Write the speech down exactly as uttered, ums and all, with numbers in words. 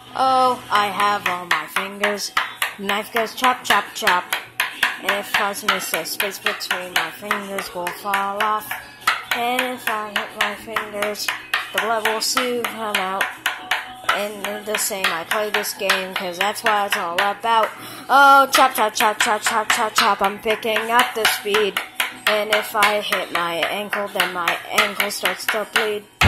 Oh, I have all my fingers. Knife goes chop, chop, chop. And if I miss a space between my fingers will fall off. And if I hit my fingers, the blood will soon come out. And the same, I play this game, cause that's what it's all about. Oh, chop, chop, chop, chop, chop, chop, chop, I'm picking up the speed. And if I hit my ankle, then my ankle starts to bleed.